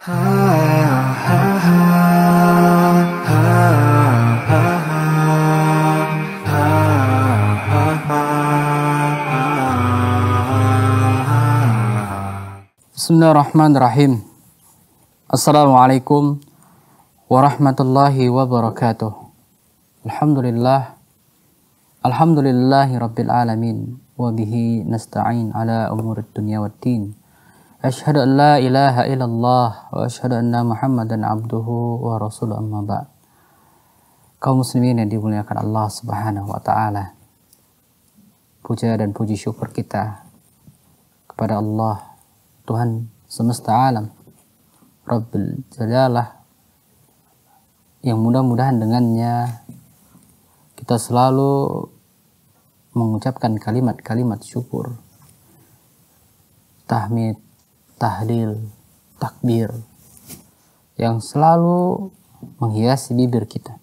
Bismillahirrahmanirrahim. Assalamualaikum warahmatullahi wabarakatuh. Alhamdulillahi rabbil alamin. Wabihi nasta'in ala umurid dunya waddin. Ashhadu an la ilaha illallah wa ashhadu anna muhammadan abduhu wa rasuluh, amma ba'd. Kaum muslimin yang dimuliakan Allah subhanahu wa ta'ala, puja dan puji syukur kita kepada Allah, Tuhan semesta alam, Rabbul Jalalah, yang mudah-mudahan dengannya kita selalu mengucapkan kalimat-kalimat syukur, tahmid, tahlil, takbir yang selalu menghiasi bibir kita.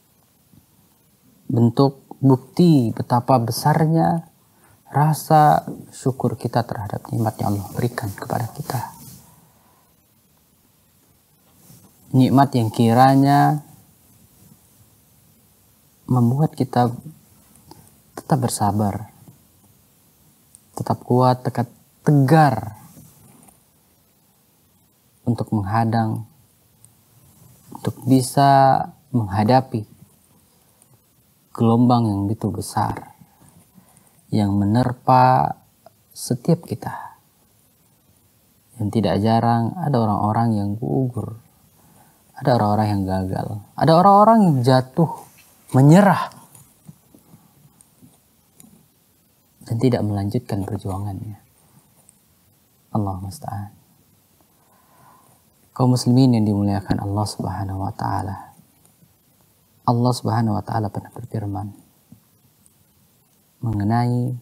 Bentuk bukti betapa besarnya rasa syukur kita terhadap nikmat yang Allah berikan kepada kita. Nikmat yang kiranya membuat kita tetap bersabar, tetap kuat, tetap tegar untuk menghadang, untuk bisa menghadapi gelombang yang begitu besar yang menerpa setiap kita. Yang tidak jarang ada orang-orang yang gugur, ada orang-orang yang gagal, ada orang-orang yang jatuh, menyerah, dan tidak melanjutkan perjuangannya. Allah musta'an. Kaum muslimin yang dimuliakan Allah subhanahu wa ta'ala, Allah subhanahu wa ta'ala pernah berfirman mengenai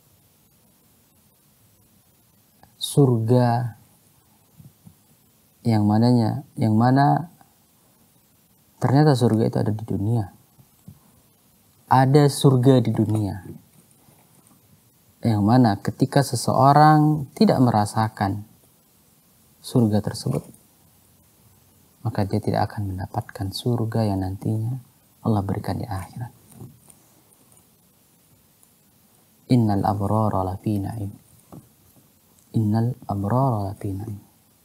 surga yang mana ternyata surga itu ada di dunia. Ada surga di dunia yang mana ketika seseorang tidak merasakan surga tersebut, maka dia tidak akan mendapatkan surga yang nantinya Allah berikan di akhirat. Innal abrara lafi na'im. Innal abrara lafi na'im.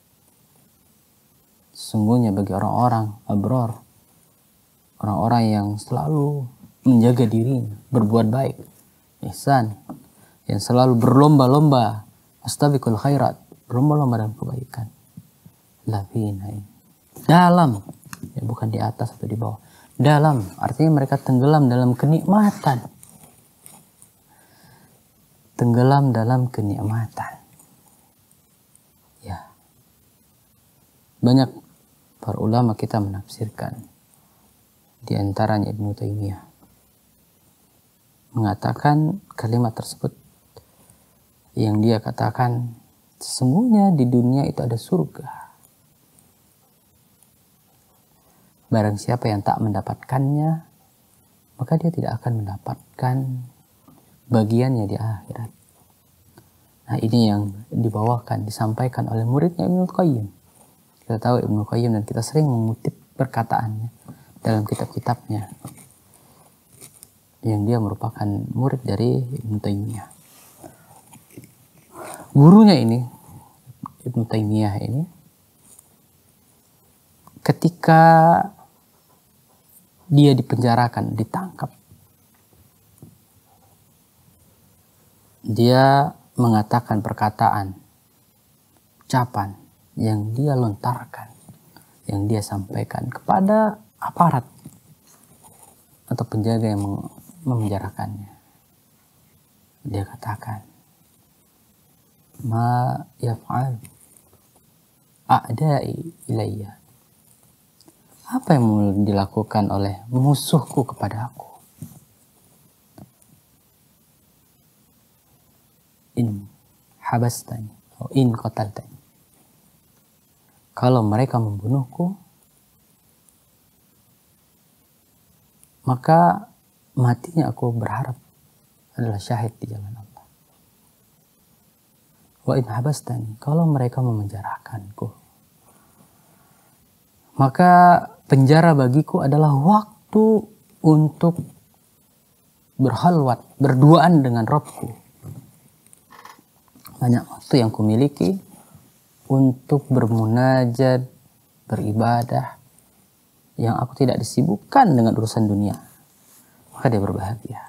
Sesungguhnya bagi orang-orang abrar, orang-orang yang selalu menjaga dirinya, berbuat baik, ihsan, yang selalu berlomba-lomba, astabiqul khairat, berlomba-lomba dalam kebaikan, lafi na'im, dalam, ya bukan di atas atau di bawah, dalam, artinya mereka tenggelam dalam kenikmatan, tenggelam dalam kenikmatan. Ya, banyak para ulama kita menafsirkan, di antaranya Ibnu Taimiyah mengatakan kalimat tersebut, yang dia katakan sesungguhnya di dunia itu ada surga. Barang siapa yang tak mendapatkannya, maka dia tidak akan mendapatkan bagiannya di akhirat. Nah, ini yang dibawakan, disampaikan oleh muridnya Ibnu Qayyim. Kita tahu Ibnu Qayyim dan kita sering mengutip perkataannya dalam kitab-kitabnya, yang dia merupakan murid dari Ibnu Taimiyah. Gurunya ini, Ibnu Taimiyah ini, ketika dia dipenjarakan, ditangkap, dia mengatakan perkataan, ucapan yang dia lontarkan, yang dia sampaikan kepada aparat atau penjaga yang memenjarakannya. Dia katakan, ma yaf'al a'da'i ilayya. Apa yang dilakukan oleh musuhku kepada aku? In habastani atau in qataltani. Kalau mereka membunuhku, maka matinya aku berharap adalah syahid di jalan Allah. Wa in habastani, kalau mereka memenjarakanku, Maka penjara bagiku adalah waktu untuk berhalwat, berduaan dengan Rabbku. Banyak waktu yang kumiliki untuk bermunajat, beribadah, yang aku tidak disibukkan dengan urusan dunia. Maka dia berbahagia.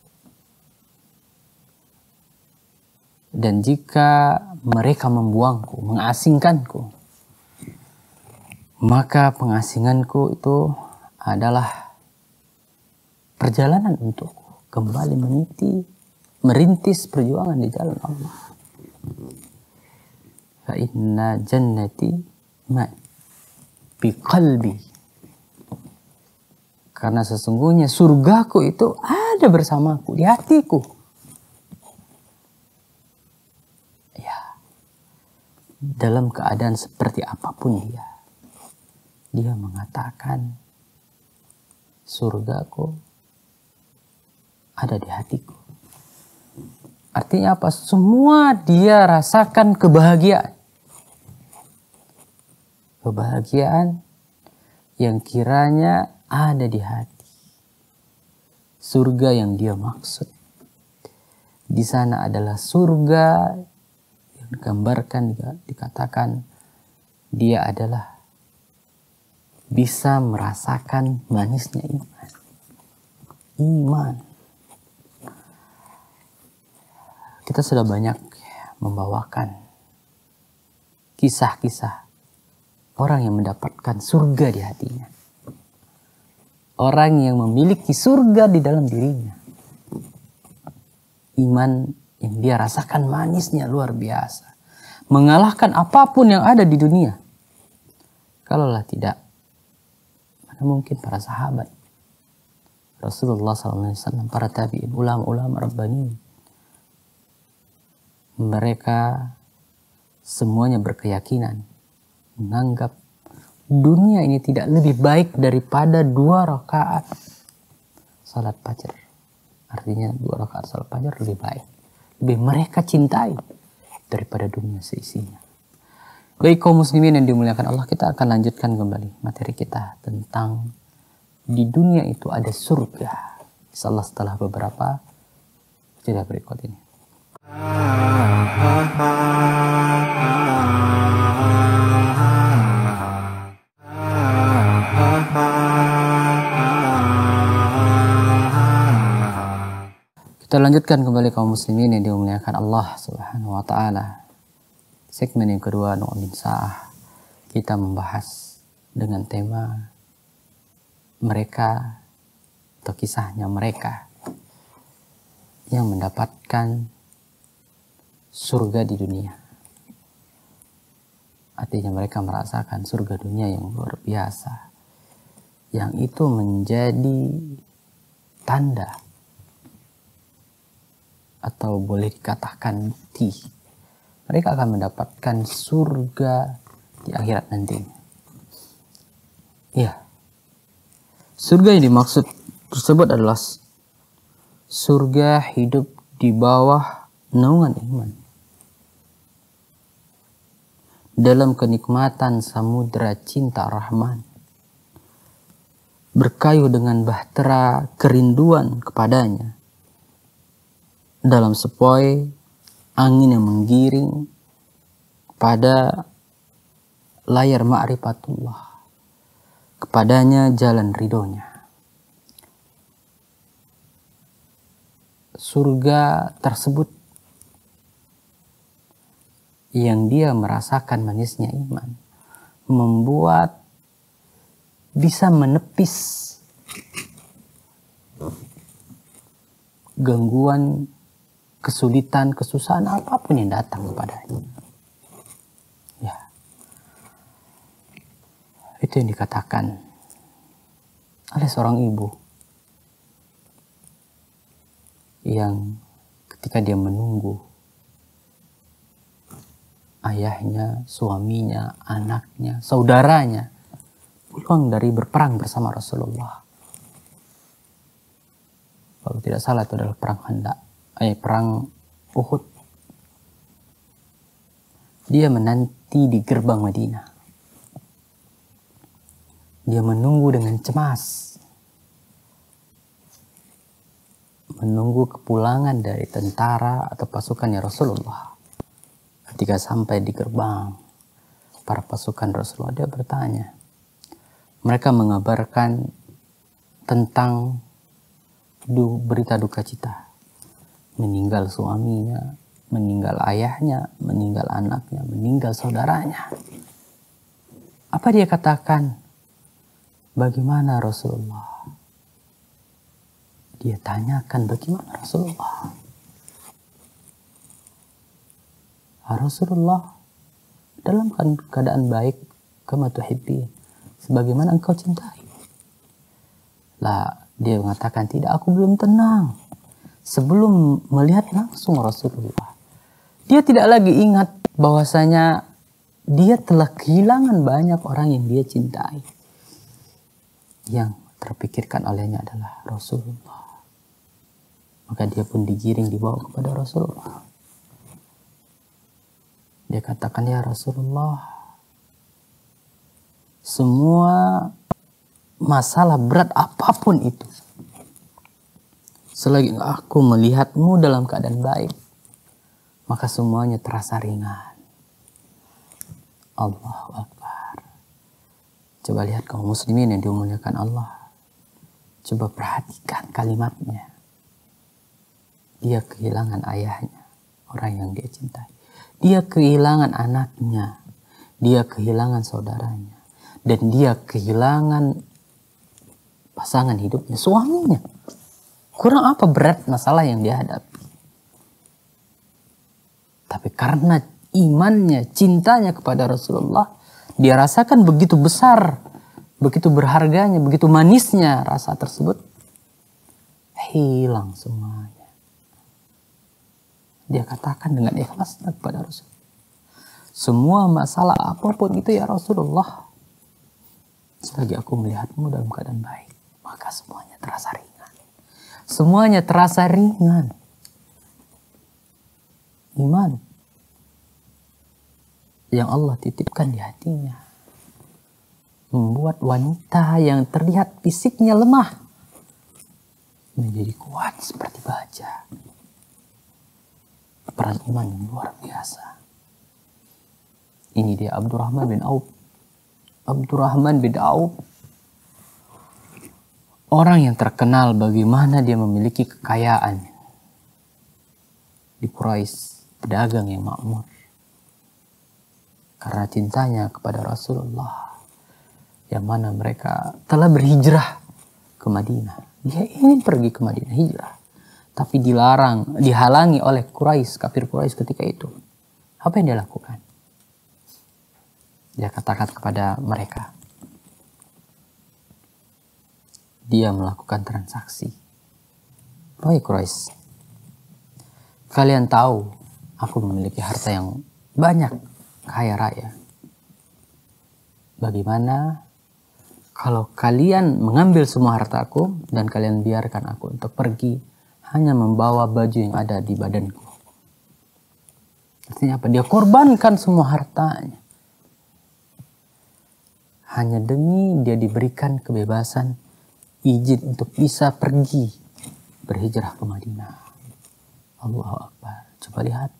Dan jika mereka membuangku, mengasingkanku, maka pengasinganku itu adalah perjalanan untukku kembali merintis perjuangan di jalan Allah. Fa inna jannati ma bi qalbi. Karena sesungguhnya surgaku itu ada bersamaku di hatiku. Ya. Dalam keadaan seperti apapun dia mengatakan surgaku ada di hatiku. Artinya apa? Semua dia rasakan kebahagiaan. Kebahagiaan yang kiranya ada di hati. Surga yang dia maksud. Di sana adalah surga yang digambarkan, dikatakan dia adalah bisa merasakan manisnya iman. Iman. Kita sudah banyak membawakan kisah-kisah orang yang mendapatkan surga di hatinya. Orang yang memiliki surga di dalam dirinya. Iman yang dia rasakan manisnya luar biasa. Mengalahkan apapun yang ada di dunia. Kalaulah tidak, mana mungkin para sahabat Rasulullah SAW, para tabi'in, ulama-ulama Rabbani. Mereka semuanya berkeyakinan, menganggap dunia ini tidak lebih baik daripada 2 rakaat salat fajar. Artinya 2 rakaat salat fajar lebih baik. Lebih mereka cintai daripada dunia seisinya. Baik kaum muslimin yang dimuliakan Allah, kita akan lanjutkan kembali materi kita tentang di dunia itu ada surga. Insyaallah setelah beberapa jeda berikut ini. Kita lanjutkan kembali kaum muslimin yang dimuliakan Allah Subhanahu wa taala. Segmen yang kedua Nu'min Sa'ah, kita membahas dengan tema mereka atau kisahnya mereka yang mendapatkan surga di dunia. Artinya mereka merasakan surga dunia yang luar biasa, yang itu menjadi tanda atau boleh dikatakan bukti mereka akan mendapatkan surga di akhirat nanti. Ya, surga yang dimaksud tersebut adalah surga hidup di bawah naungan iman, dalam kenikmatan samudra cinta Rahman, berkayu dengan bahtera kerinduan kepadanya, dalam sepoi angin yang menggiring pada layar ma'rifatullah, kepadanya jalan ridhonya. Surga tersebut yang dia merasakan manisnya iman membuat bisa menepis gangguan, kesulitan, kesusahan apapun yang datang kepadanya. Ya. Itu yang dikatakan oleh seorang ibu yang ketika dia menunggu ayahnya, suaminya, anaknya, saudaranya pulang dari berperang bersama Rasulullah. Kalau tidak salah itu adalah perang Khandaq, perang Uhud. Dia menanti di gerbang Madinah. Dia menunggu dengan cemas, menunggu kepulangan dari tentara atau pasukannya Rasulullah. Ketika sampai di gerbang para pasukan Rasulullah, dia bertanya. Mereka mengabarkan tentang berita duka cita. Meninggal suaminya, meninggal ayahnya, meninggal anaknya, meninggal saudaranya. Apa dia katakan? Bagaimana Rasulullah? Dia tanyakan bagaimana Rasulullah? Rasulullah dalam keadaan baik, kama tuhibbi, sebagaimana engkau cintai. Lah, dia mengatakan, tidak, aku belum tenang. Sebelum melihat langsung Rasulullah, dia tidak lagi ingat bahwasanya dia telah kehilangan banyak orang yang dia cintai. Yang terpikirkan olehnya adalah Rasulullah. Maka dia pun digiring, dibawa kepada Rasulullah. Dia katakan, ya Rasulullah, semua masalah berat apapun itu, selagi aku melihatmu dalam keadaan baik, maka semuanya terasa ringan. Allahu Akbar. Coba lihat kaum muslimin yang dimuliakan Allah. Coba perhatikan kalimatnya. Dia kehilangan ayahnya, orang yang dia cintai. Dia kehilangan anaknya. Dia kehilangan saudaranya. Dan dia kehilangan pasangan hidupnya, suaminya. Kurang apa berat masalah yang dia hadapi. Tapi karena imannya, cintanya kepada Rasulullah, dia rasakan begitu besar, begitu berharganya, begitu manisnya rasa tersebut. Hilang semuanya. Dia katakan dengan ikhlasnya kepada Rasulullah, semua masalah apapun itu ya Rasulullah, selagi aku melihatmu dalam keadaan baik, maka semuanya terasa ringan. Semuanya terasa ringan. Iman yang Allah titipkan di hatinya membuat wanita yang terlihat fisiknya lemah menjadi kuat seperti baja. Peran iman yang luar biasa. Ini dia Abdurrahman bin Auf. Abdurrahman bin Auf, orang yang terkenal bagaimana dia memiliki kekayaan di Quraisy, pedagang yang makmur. Karena cintanya kepada Rasulullah, yang mana mereka telah berhijrah ke Madinah. Dia ingin pergi ke Madinah, hijrah. Tapi dilarang, dihalangi oleh Quraisy, kafir Quraisy ketika itu. Apa yang dia lakukan? Dia katakan kepada mereka, dia melakukan transaksi. Wahai Quraisy, kalian tahu aku memiliki harta yang banyak, kaya raya. Bagaimana kalau kalian mengambil semua hartaku dan kalian biarkan aku untuk pergi hanya membawa baju yang ada di badanku? Artinya apa? Dia korbankan semua hartanya hanya demi dia diberikan kebebasan, izin untuk bisa pergi berhijrah ke Madinah. Allahu Akbar. Coba lihat.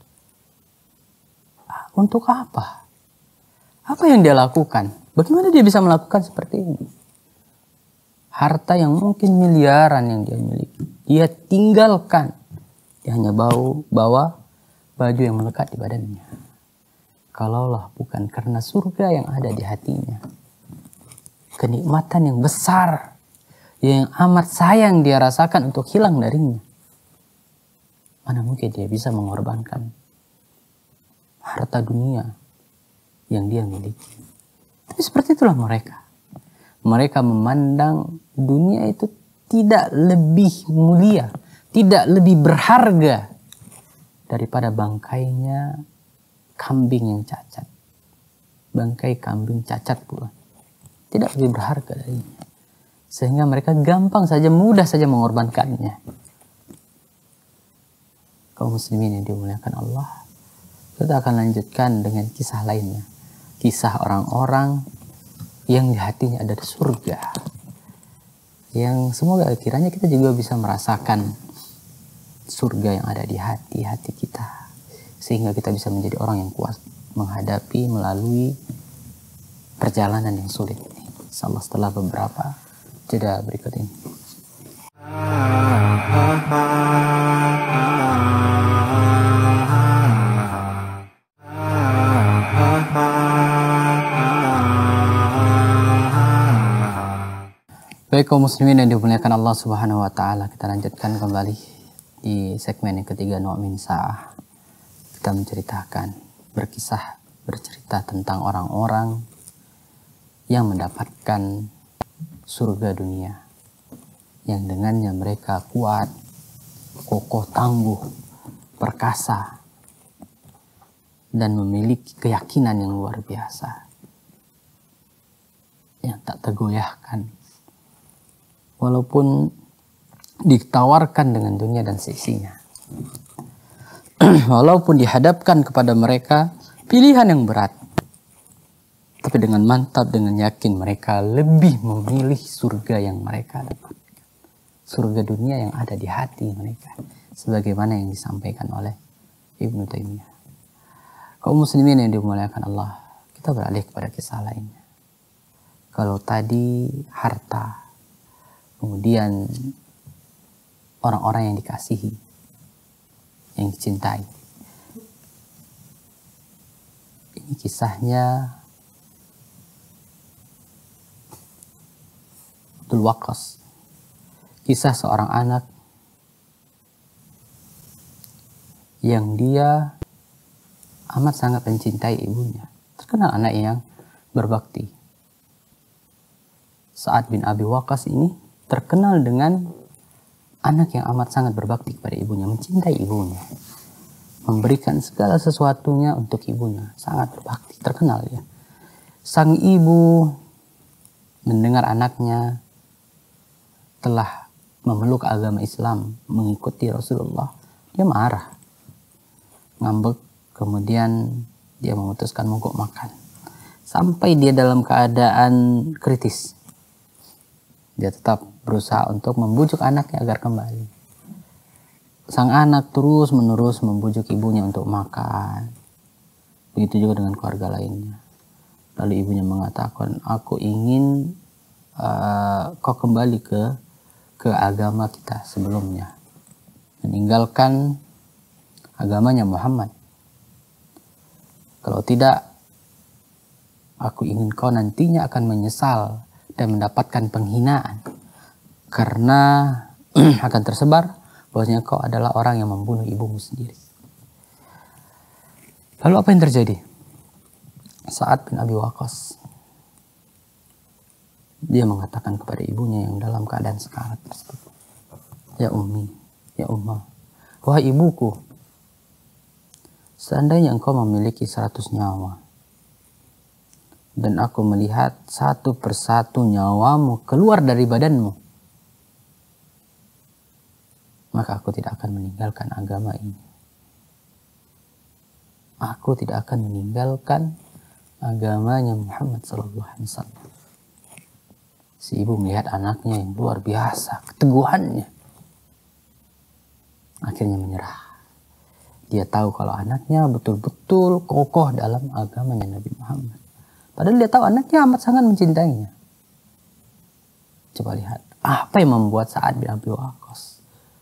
Untuk apa? Apa yang dia lakukan? Bagaimana dia bisa melakukan seperti ini? Harta yang mungkin miliaran yang dia miliki, dia tinggalkan. Dia hanya bawa baju yang melekat di badannya. Kalaulah bukan karena surga yang ada di hatinya, kenikmatan yang besar, yang amat sayang dia rasakan untuk hilang darinya, mana mungkin dia bisa mengorbankan harta dunia yang dia miliki. Tapi seperti itulah mereka. Mereka memandang dunia itu tidak lebih mulia, tidak lebih berharga daripada bangkainya kambing yang cacat. Bangkai kambing cacat pula tidak lebih berharga darinya. Sehingga mereka gampang saja, mudah saja mengorbankannya. Kaum muslimin yang dimuliakan Allah, kita akan lanjutkan dengan kisah lainnya. Kisah orang-orang yang di hatinya ada surga. Yang semoga kiranya kita juga bisa merasakan surga yang ada di hati kita. Sehingga kita bisa menjadi orang yang kuat menghadapi, melalui perjalanan yang sulit ini. Insyaallah setelah beberapa jeda berikut ini. Baik kaum muslimin yang dimuliakan Allah Subhanahu wa taala, kita lanjutkan kembali di segmen yang ketiga Nu'min Sa'ah. Kita bercerita tentang orang-orang yang mendapatkan surga dunia, yang dengannya mereka kuat, kokoh, tangguh, perkasa, dan memiliki keyakinan yang luar biasa, yang tak tergoyahkan walaupun ditawarkan dengan dunia dan seisinya. Walaupun dihadapkan kepada mereka pilihan yang berat, tapi dengan mantap, dengan yakin mereka lebih memilih surga yang mereka dapatkan, surga dunia yang ada di hati mereka, sebagaimana yang disampaikan oleh Ibnu Taimiyah. Kaum muslimin yang dimuliakan Allah, kita beralih kepada kisah lainnya. Kalau tadi harta, kemudian orang-orang yang dikasihi, yang dicintai. Ini kisahnya Abdul Waqqas. Kisah seorang anak yang dia amat sangat mencintai ibunya. Terkenal anak yang berbakti. Sa'ad bin Abi Waqqas ini terkenal dengan anak yang amat sangat berbakti kepada ibunya, mencintai ibunya, memberikan segala sesuatunya untuk ibunya, sangat berbakti, terkenal ya. Sang ibu mendengar anaknya telah memeluk agama Islam, mengikuti Rasulullah, dia marah, ngambek, kemudian dia memutuskan mogok makan. Sampai dia dalam keadaan kritis, dia tetap berusaha untuk membujuk anaknya agar kembali. Sang anak terus-menerus membujuk ibunya untuk makan. Begitu juga dengan keluarga lainnya. Lalu ibunya mengatakan, aku ingin kau kembali ke agama kita sebelumnya. Meninggalkan agamanya Muhammad. Kalau tidak, aku ingin kau nantinya akan menyesal dan mendapatkan penghinaan. Karena akan tersebar bahwasanya kau adalah orang yang membunuh ibumu sendiri. Lalu apa yang terjadi? Sa'ad bin Abi Waqqas, dia mengatakan kepada ibunya yang dalam keadaan sekarat tersebut, ya ummi, ya ummah, wahai ibuku, seandainya engkau memiliki 100 nyawa, dan aku melihat satu persatu nyawamu keluar dari badanmu, maka aku tidak akan meninggalkan agama ini. Aku tidak akan meninggalkan agamanya Muhammad SAW. Si ibu melihat anaknya yang luar biasa, keteguhannya. Akhirnya menyerah. Dia tahu kalau anaknya betul-betul kokoh dalam agamanya Nabi Muhammad. Padahal dia tahu anaknya amat sangat mencintainya. Coba lihat, apa yang membuat Sa'ad bin Abi Waqqas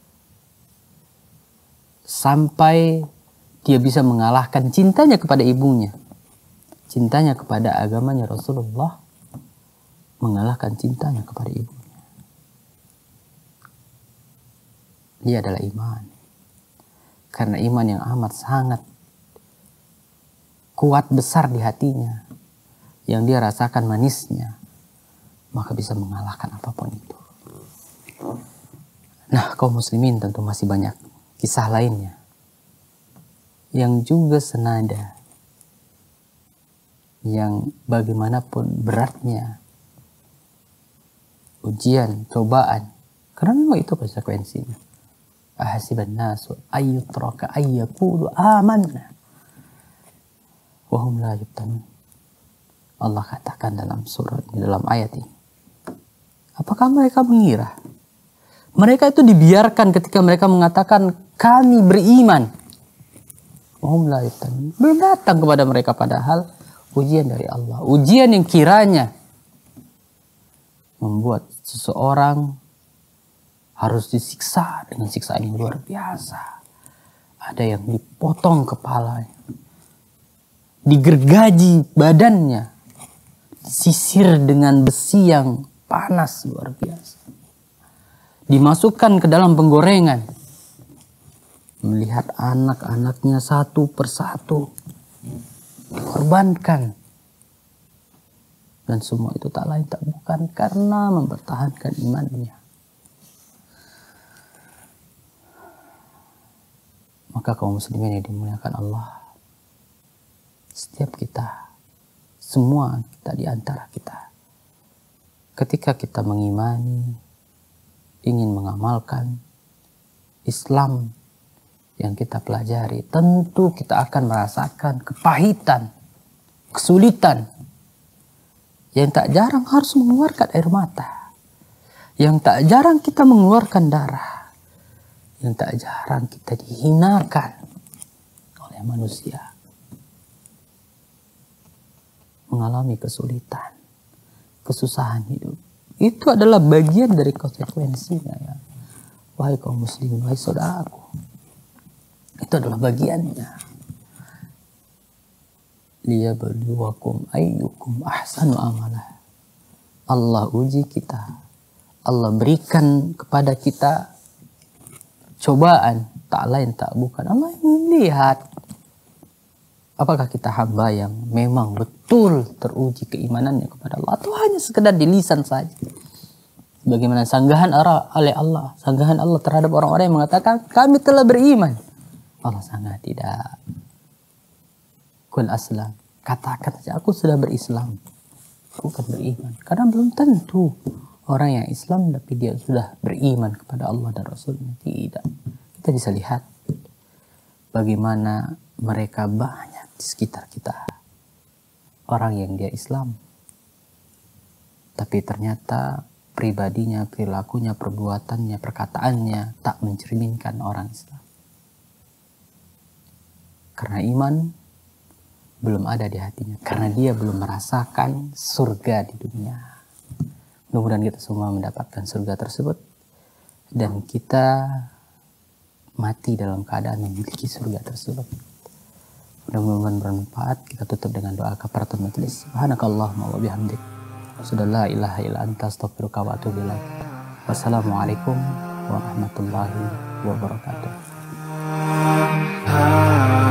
sampai dia bisa mengalahkan cintanya kepada ibunya, cintanya kepada agamanya Rasulullah, mengalahkan cintanya kepada ibunya. Dia adalah iman. Karena iman yang amat sangat kuat besar di hatinya, yang dia rasakan manisnya, maka bisa mengalahkan apapun itu. Nah, kaum muslimin tentu masih banyak kisah lainnya yang juga senada, yang bagaimanapun beratnya ujian, cobaan, karena memang itu konsekuensinya. Ahasiban nasu ayyutraka ayyaqulu amanna wa hum la yuftanun. Allah katakan dalam surah ini, dalam ayat ini. Apakah mereka mengira? Mereka itu dibiarkan ketika mereka mengatakan kami beriman. Belum datang kepada mereka, padahal ujian dari Allah. Ujian yang kiranya membuat seseorang harus disiksa dengan siksaan yang luar biasa. Ada yang dipotong kepalanya, digergaji badannya, disisir dengan besi yang panas luar biasa, dimasukkan ke dalam penggorengan, melihat anak-anaknya satu persatu dikorbankan, dan semua itu tak lain tak bukan karena mempertahankan imannya. Maka kaum muslimin yang dimuliakan Allah, setiap kita, semua kita di antara kita, ketika kita mengimani, ingin mengamalkan Islam yang kita pelajari, tentu kita akan merasakan kepahitan, kesulitan, yang tak jarang harus mengeluarkan air mata, yang tak jarang kita mengeluarkan darah, yang tak jarang kita dihinakan oleh manusia, mengalami kesulitan, kesusahan hidup. Itu adalah bagian dari konsekuensinya, ya. Wahai kaum muslimin, wahai saudaraku, itu adalah bagiannya. Liyabluwakum ayyukum ahsanu amalah. Allah uji kita. Allah berikan kepada kita cobaan, tak lain tak bukan. Allah melihat apakah kita hamba yang memang betul teruji keimanannya kepada Allah, atau hanya sekedar di lisan saja. Bagaimana sanggahan oleh Allah, sanggahan Allah terhadap orang-orang yang mengatakan kami telah beriman. Allah sangat tidak. Qul aslam, katakan saja aku sudah berislam, bukan beriman, karena belum tentu orang yang Islam tapi dia sudah beriman kepada Allah dan Rasulnya. Tidak. Kita bisa lihat bagaimana mereka banyak di sekitar kita, orang yang dia Islam tapi ternyata pribadinya, perilakunya, perbuatannya, perkataannya tak mencerminkan orang Islam. Karena iman belum ada di hatinya, karena dia belum merasakan surga di dunia. Mudah-mudahan kita semua mendapatkan surga tersebut dan kita mati dalam keadaan memiliki surga tersebut. Mudah-mudahan bermanfaat. Kita tutup dengan doa kafaratul majelis. Subhanakallahumma wa bihamdik, asyhadu an la ilaha illa anta, astaghfiruka wa atubu ilaik. Wassalamualaikum warahmatullahi wabarakatuh.